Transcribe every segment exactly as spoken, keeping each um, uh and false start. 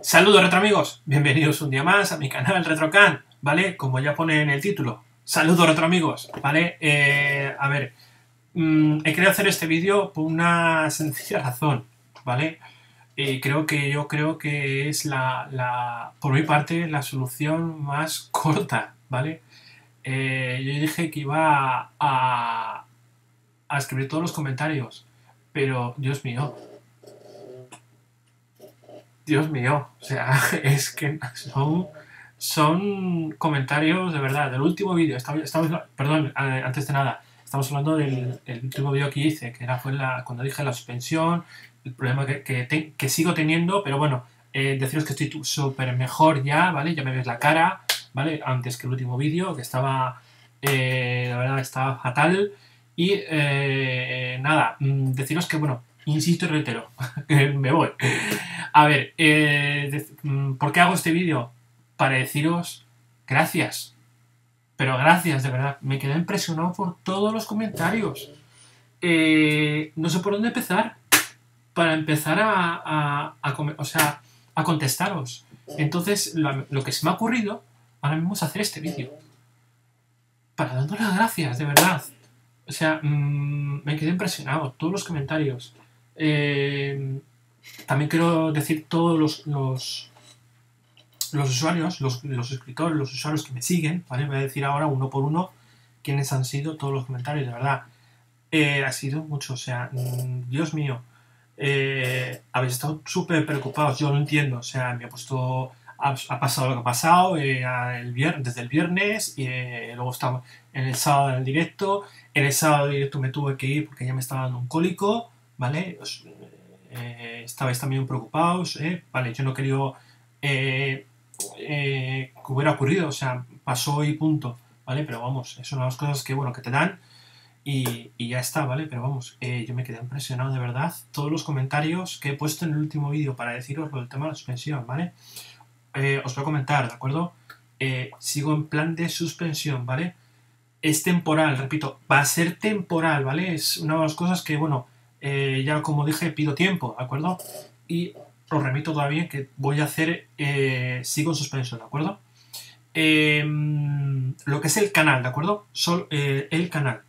Saludos retro amigos, bienvenidos un día más a mi canal RetroCan, ¿vale? Como ya pone en el título, saludos retro amigos, ¿vale? Eh, a ver, mmm, he querido hacer este vídeo por una sencilla razón, ¿vale? Y creo que yo creo que es la, la por mi parte, la solución más corta, ¿vale? Eh, yo dije que iba a, a escribir todos los comentarios, pero Dios mío, Dios mío, o sea, es que son, son comentarios de verdad. Del último vídeo, estamos, estamos, perdón, antes de nada, estamos hablando del el último vídeo que hice, que era fue la, cuando dije la suspensión, el problema que, que, te, que sigo teniendo, pero bueno, eh, deciros que estoy súper mejor ya, ¿vale? Ya me ves la cara, ¿vale? Antes que el último vídeo, que estaba, eh, la verdad, estaba fatal. Y eh, nada, deciros que, bueno, insisto y reitero, me voy. A ver, eh, ¿por qué hago este vídeo? Para deciros gracias. Pero gracias, de verdad. Me quedé impresionado por todos los comentarios. Eh, no sé por dónde empezar. Para empezar a, a, a, o sea, a contestaros. Entonces, lo, lo que se me ha ocurrido ahora mismo es hacer este vídeo. Para daros las gracias, de verdad. O sea, mmm, me quedé impresionado. Todos los comentarios. Eh... También quiero decir todos los, los, los usuarios, los, los suscriptores, los usuarios que me siguen, ¿vale? Voy a decir ahora uno por uno quiénes han sido todos los comentarios, de verdad. Eh, ha sido mucho, o sea, mmm, Dios mío. Eh, habéis estado súper preocupados, yo lo entiendo, o sea, me ha puesto... Ha, ha pasado lo que ha pasado eh, el viernes, desde el viernes, y eh, luego estaba en el sábado en el directo. En el sábado directo me tuve que ir porque ya me estaba dando un cólico, ¿vale? Os, Eh, estabais también preocupados, ¿eh? Vale, yo no quería eh, eh, que hubiera ocurrido, o sea, pasó y punto, ¿vale? Pero vamos, es una de las cosas que, bueno, que te dan y, y ya está, ¿vale? Pero vamos, eh, yo me quedé impresionado de verdad. Todos los comentarios que he puesto en el último vídeo para deciros lo del tema de la suspensión, ¿vale? Eh, os voy a comentar, ¿de acuerdo? Eh, sigo en plan de suspensión, ¿vale? Es temporal, repito, va a ser temporal, ¿vale? Es una de las cosas que, bueno, Eh, ya como dije, pido tiempo, ¿de acuerdo? Y os remito todavía que voy a hacer, eh, sigo en suspenso, ¿de acuerdo? Eh, lo que es el canal, ¿de acuerdo? Sol, eh, el canal.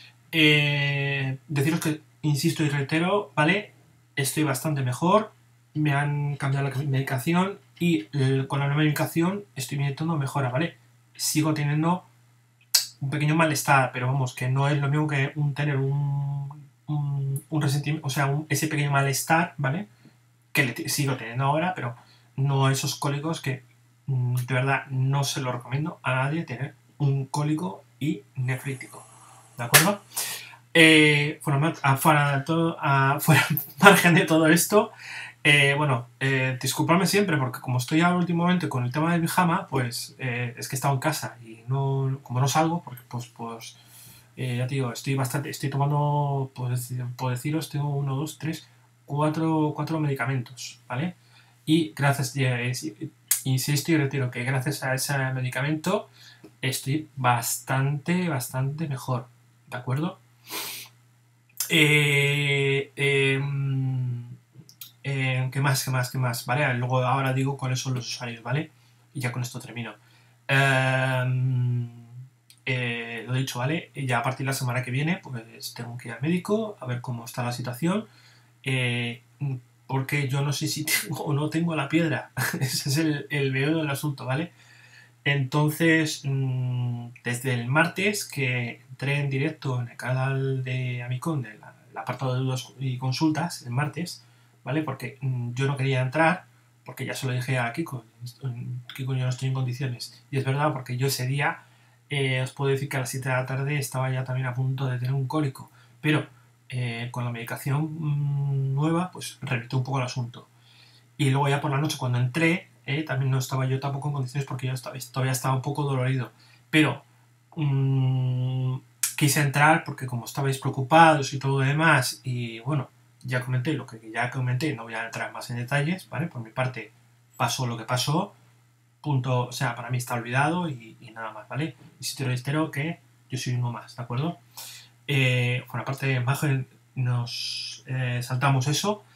Eh, deciros que, insisto y reitero, ¿vale? Estoy bastante mejor, me han cambiado la medicación y eh, con la nueva medicación estoy viendo mejora, ¿vale? Sigo teniendo un pequeño malestar, pero vamos, que no es lo mismo que un tener un un, un resentimiento, o sea, un, ese pequeño malestar, ¿vale? Que le sigo teniendo ahora, pero no esos cólicos que de verdad no se lo recomiendo a nadie tener un cólico y nefrítico, ¿de acuerdo? Eh, fuera, fuera de todo, a, fuera margen de todo esto, eh, bueno, eh, disculpadme siempre porque como estoy ahora últimamente con el tema del pijama, pues eh, es que he estado en casa y no, como no salgo, porque pues, pues Eh, ya te digo, estoy bastante, estoy tomando, por, decir, por deciros, tengo uno, dos, tres, cuatro, cuatro medicamentos, ¿vale? Y gracias, eh, insisto y retiro que gracias a ese medicamento estoy bastante, bastante mejor, ¿de acuerdo? Eh, eh, eh, ¿Qué más, qué más, qué más? ¿Vale? Luego ahora digo cuáles son los usuarios, ¿vale? Y ya con esto termino. Eh, Eh, lo dicho, ¿vale? Ya a partir de la semana que viene, pues tengo que ir al médico a ver cómo está la situación. Eh, porque yo no sé si tengo o no tengo la piedra. Ese es el, el meollo del asunto, ¿vale? Entonces, mmm, desde el martes que entré en directo en el canal de Amicon, de la, el apartado de dudas y consultas, el martes, ¿vale? Porque mmm, yo no quería entrar, porque ya se lo dije a Kiko, Kiko yo no estoy en condiciones. Y es verdad, porque yo ese día Eh, os puedo decir que a las siete de la tarde estaba ya también a punto de tener un cólico, pero eh, con la medicación mmm, nueva pues revirtió un poco el asunto. Y luego ya por la noche cuando entré eh, también no estaba yo tampoco en condiciones porque yo estaba, todavía estaba un poco dolorido, pero mmm, quise entrar porque como estabais preocupados y todo lo demás, y bueno, ya comenté lo que ya comenté, no voy a entrar más en detalles, ¿vale? Por mi parte pasó lo que pasó, punto, o sea, para mí está olvidado y, y nada más, ¿vale? Y si te reitero que yo soy uno más, ¿de acuerdo? Eh, por la parte de imagen nos eh, saltamos eso.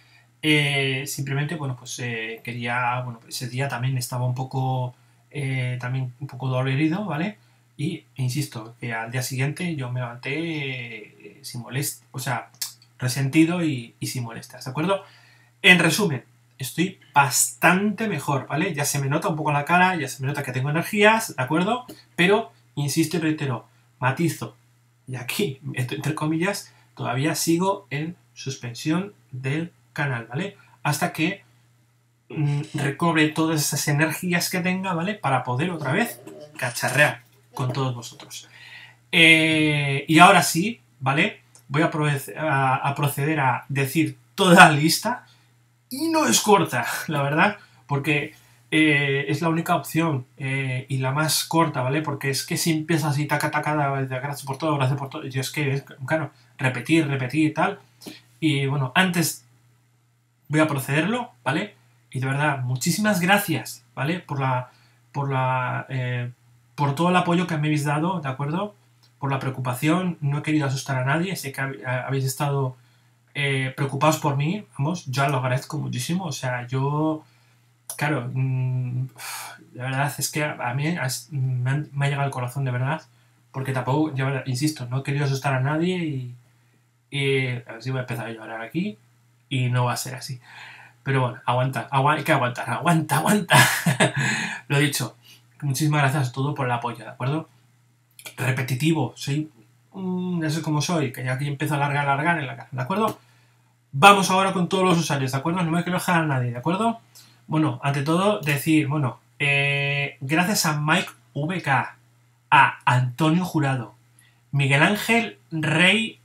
Eh, simplemente, bueno, pues eh, quería, bueno, ese día también estaba un poco, eh, también un poco dolorido, ¿vale? Y insisto, que al día siguiente yo me levanté eh, sin molestia, o sea, resentido y, y sin molestias, ¿de acuerdo? En resumen, estoy bastante mejor, ¿vale? Ya se me nota un poco la cara, ya se me nota que tengo energías, ¿de acuerdo? Pero, insisto y reitero, matizo, y aquí, entre comillas, todavía sigo en suspensión del canal, ¿vale? Hasta que mmm, recobre todas esas energías que tenga, ¿vale? Para poder otra vez cacharrear con todos vosotros. Eh, y ahora sí, ¿vale? Voy a, a, a proceder a decir toda la lista. Y no es corta, la verdad, porque eh, es la única opción eh, y la más corta, ¿vale? Porque es que si empiezas así, taca, taca, gracias por todo, gracias por todo, yo es que, es, claro, repetir, repetir y tal. Y bueno, antes voy a procederlo, ¿vale? Y de verdad, muchísimas gracias, ¿vale? Por la, por la, eh, por todo el apoyo que me habéis dado, ¿de acuerdo? Por la preocupación, no he querido asustar a nadie, sé que habéis estado eh, preocupados por mí, vamos, yo lo agradezco muchísimo, o sea, yo, claro, mmm, la verdad es que a mí me, han, me ha llegado al corazón de verdad, porque tampoco, yo insisto, no he querido asustar a nadie y, y a ver si voy a empezar a llorar aquí y no va a ser así. Pero bueno, aguanta, agu hay que aguantar, aguanta, aguanta. Lo dicho, muchísimas gracias a todos por el apoyo, ¿de acuerdo? Repetitivo, soy, mmm, ya sé cómo soy, que ya aquí empiezo a alargar, alargar en la cara, ¿de acuerdo? Vamos ahora con todos los usuarios, ¿de acuerdo? No me quiero dejar a nadie, ¿de acuerdo? Bueno, ante todo, decir, bueno, eh, gracias a Mike V K, a Antonio Jurado, Miguel Ángel Rey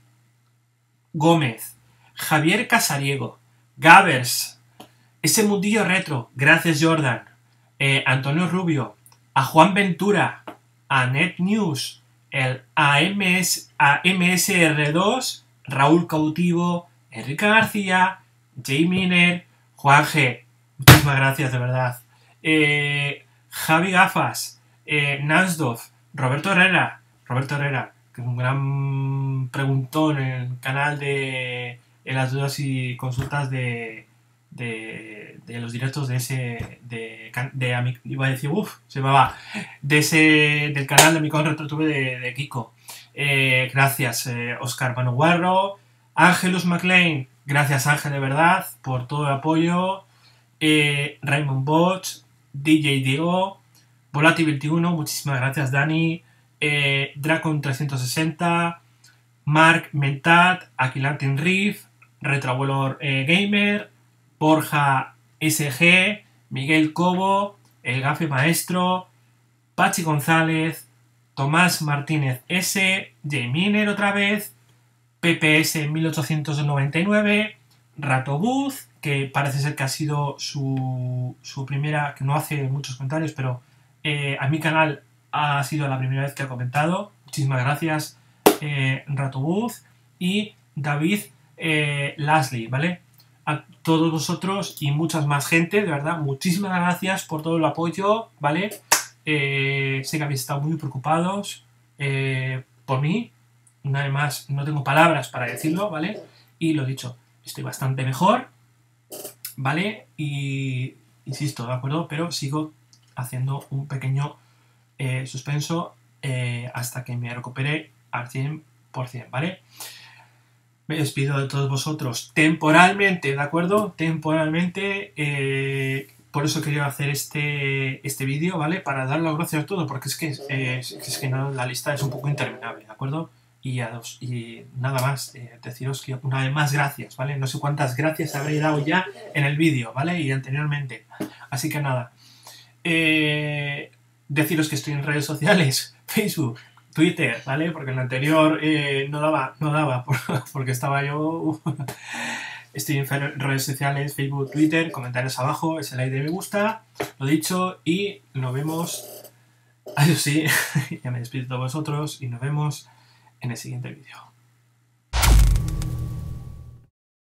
Gómez, Javier Casariego, Gavers, ese mundillo retro, gracias Jordan, eh, Antonio Rubio, a Juan Ventura, a Net News, el A M S, a M S R dos, Raúl Cautivo, Enrique García, Jay Miner, Juan G, muchísimas gracias de verdad, eh, Javi Gafas, eh, Nansdorf, Roberto Herrera, Roberto Herrera, que es un gran preguntón en el canal de en las dudas y consultas de, de, de los directos de ese, de, de, iba a decir, uff, se me va, de ese, del canal de mi con RetroTube de, de Kiko. Eh, gracias, eh, Oscar Manuguarro, Ángelus McLean, gracias Ángel de verdad por todo el apoyo, eh, Raymond Boch, D J Diego, Volati veintiuno, muchísimas gracias Dani, eh, Dracon trescientos sesenta, Mark Mentat, Aquilantin Riff, Retroabuelo eh, Gamer, Borja S G, Miguel Cobo, El Gafe Maestro, Pachi González, Tomás Martínez S, J Miner otra vez, P P S mil ochocientos noventa y nueve, Ratobuz, que parece ser que ha sido su, su primera, que no hace muchos comentarios, pero eh, a mi canal ha sido la primera vez que ha comentado. Muchísimas gracias, eh, Ratobuz, y David eh, Lasley, ¿vale? A todos vosotros y muchas más gente, de verdad, muchísimas gracias por todo el apoyo, ¿vale? Eh, sé que habéis estado muy preocupados eh, por mí. Una vez más, no tengo palabras para decirlo, ¿vale? Y lo dicho, estoy bastante mejor, ¿vale? Y insisto, ¿de acuerdo? Pero sigo haciendo un pequeño eh, suspenso eh, hasta que me recupere al cien por cien, ¿vale? Me despido de todos vosotros temporalmente, ¿de acuerdo? Temporalmente, eh, por eso quería hacer este, este vídeo, ¿vale? Para dar las gracias a todos, porque es que, eh, es, es que no, la lista es un poco interminable, ¿de acuerdo? Y, a dos, y nada más, eh, deciros que una vez más gracias, ¿vale? No sé cuántas gracias habré dado ya en el vídeo, ¿vale? Y anteriormente. Así que nada. Eh, deciros que estoy en redes sociales, Facebook, Twitter, ¿vale? Porque en el anterior eh, no daba, no daba, porque estaba yo... Estoy en redes sociales, Facebook, Twitter, comentarios abajo, ese like de me gusta, lo dicho, y nos vemos... Eso sí, ya me despido de vosotros y nos vemos en el siguiente vídeo.